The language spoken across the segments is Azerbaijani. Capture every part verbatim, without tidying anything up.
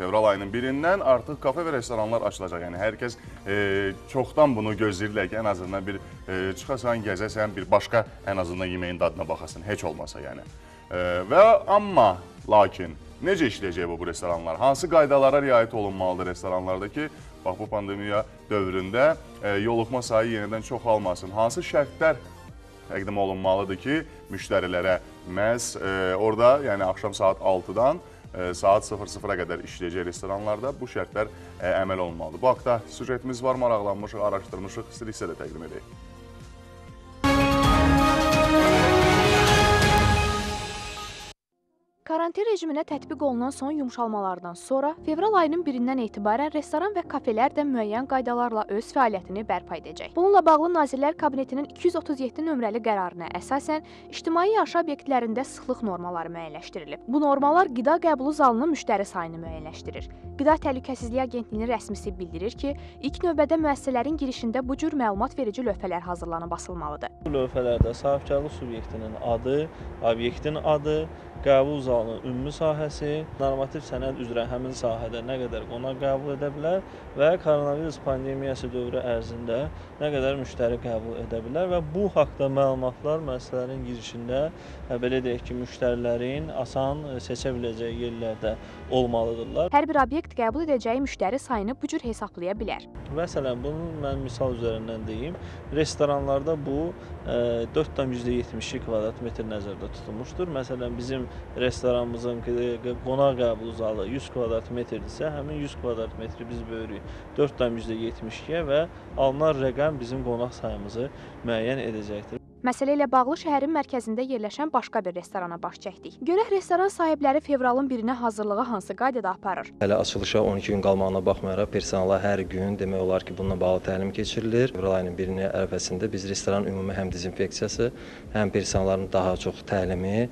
Fevral ayının birindən artıq kafe və restoranlar açılacaq. Yəni hər kəs e, çoxdan bunu gözləyirlər ki, ən azından bir e, çıxasan, gəzəsən, bir başqa ən azından yeməyin dadına baxasın, heç olmasa yəni. E, və amma, lakin necə işləyəcək bu, bu restoranlar? Hansı qaydalara riayət olunmalıdır restoranlarda ki, bax bu pandemiya dövründə e, yoluxma sayı yenidən çoxalmasın? Hansı şərtlər təqdim olunmalıdır ki, müştərilərə məhz e, orada, yəni axşam saat altıdan e, saat sıfır sıfıra qədər işləyəcək restoranlarda bu şərtlər e, əməl olunmalıdır. Bu haqda süjetimiz var, maraqlanmışıq, araşdırmışıq, sizə isə də təqdim edək. Karantin rejiminə tətbiq olunan son yumşalmalardan sonra fevral ayının birindən etibarən restoran və kafelər də müəyyən qaydalarla öz fəaliyyətini bərpa edəcək. Bununla bağlı Nazirlər Kabinetinin iki yüz otuz yeddi nömrəli qərarına əsasən ictimai yaşayış obyektlərində sıxlıq normaları müəyyənləşdirilib. Bu normalar qida qəbulu zalının müştəri sayını müəyyənləşdirir. Qida Təhlükəsizliyi Agentliyinin rəsmisi bildirir ki, ilk növbədə müəssisələrin girişində bu cür məlumat verici lövhələr hazırlanıb asılmalıdır. Bu lövhələrdə sahibkarlıq subyektinin adı, obyektin adı, qəbul zalının ümumi sahəsi, normativ sənəd üzrə həmin sahədə nə qədər qonaq qəbul edə bilər və koronavirus pandemiyası dövrü ərzində nə qədər müştəri qəbul edə bilər və bu haqda məlumatlar müəssisələrin girişində, belə deyək ki, müştərilərin asan seçə biləcəyi yerlərdə olmalıdırlar. Hər bir obyekt qəbul edəcəyi müştəri sayını bu cür hesablaya bilər. Məsələn, bunu mən misal üzərindən deyim. Restoranlarda bu dörd tam yüzdə yetmiş iki kvadrat metr nəzərdə tutulmuşdur. Məsələn, bizim restoranımızın qonaq qəbul zalı yüz kvadrat metrdirsə, həmin yüz kvadrat metri biz bölürük dörd tam yüzdə yetmiş ikiyə və alınan rəqəm bizim qonaq sayımızı müəyyən edəcəkdir. Məsələ ilə bağlı şəhərin mərkəzində yerləşən başqa bir restorana baş çəkdik. Görək restoran sahibləri fevralın birinə hazırlığı hansı qaydada aparır? Hələ açılışa on iki gün qalmağına baxmayaraq personala hər gün demək olar ki, bununla bağlı təlim keçirilir. Fevral ayının birini ərəfəsində biz restoran ümumi həm dezinfeksiyası, həm personalların daha çox təlimi,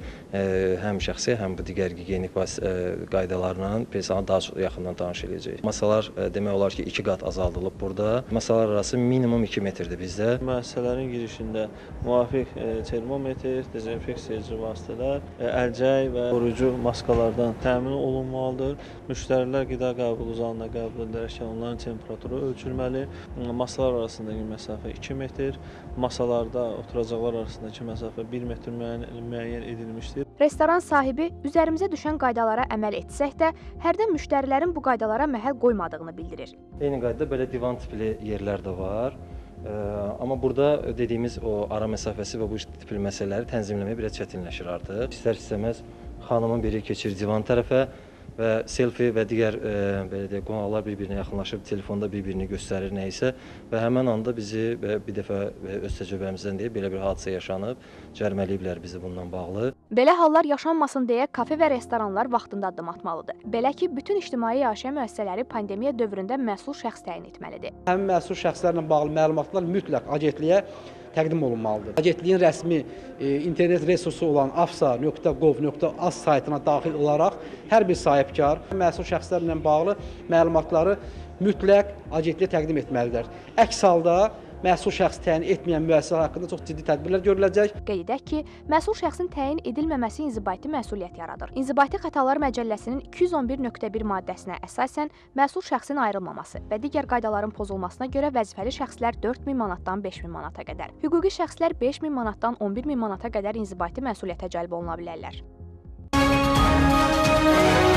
həm şəxsi, həm bu digər gigiyenik qaydalarla personala daha çox yaxından tanış edəcəyik. Masalar demək olar ki, iki qat azaldılıb burada. Masalar arası minimum iki metrdir bizdə. Müəssisələrin girişində müvafiq termometr, dezinfeksiyacı vasitələr, əlcək və qoruyucu maskalardan təmin olunmalıdır. Müştərilər qida qəbulu zalına qəbul edərkən onların temperaturu ölçülməli. Masalar arasındakı məsafə iki metr, masalarda oturacaqlar arasındakı məsafə bir metr müəyyən edilmişdir. Restoran sahibi üzərimizə düşən qaydalara əməl etsək də, hərdən müştərilərin bu qaydalara məhəl qoymadığını bildirir. Eyni qaydada belə divan tipli yerlər də var. Ee, amma burada dediyimiz o ara məsafəsi və bu tipli məsələləri tənzimləmək biraz çətinləşir artıq. İstər-istəməz xanımın biri keçir divan tərəfə və selfie və digər e, belə deyək, qonaqlar bir-birinə yaxınlaşıb telefonda bir-birini göstərir nəysə və həmin anda bizi bir dəfə öz təcrübəmizdən deyib belə bir hadisə yaşanıb, cərimələyiblər bizi bundan bağlı. Belə hallar yaşanmasın deyə kafe və restoranlar vaxtında addım atmalıdır. Belə ki, bütün ictimai yaşayış müəssisələri pandemiya dövründə məsul şəxs təyin etməlidir. Həmin məsul şəxslərlə bağlı məlumatlar mütləq agentliyə təqdim olunmalıdır. Agentliyin rəsmi e, internet resursu olan afsa nöqtə gov nöqtə az saytına daxil olaraq hər bir sahibkar məsul şəxslərlə bağlı məlumatları mütləq agentliyə təqdim etməlidir. Əks halda məsul şəxs təyin etməyən müəssisələr haqqında çox ciddi tədbirlər görüləcək. Qeyd edək ki, məsul şəxsin təyin edilməməsi inzibati məsuliyyət yaradır. İnzibati Xətalar Məcəlləsinin iki yüz on bir nöqtə bir maddəsinə əsasən məsul şəxsin ayrılmaması və digər qaydaların pozulmasına görə vəzifəli şəxslər dörd min manatdan beş min manata qədər, hüquqi şəxslər beş min manatdan on bir min manata qədər inzibati məsuliyyətə cəlb oluna bilərlər.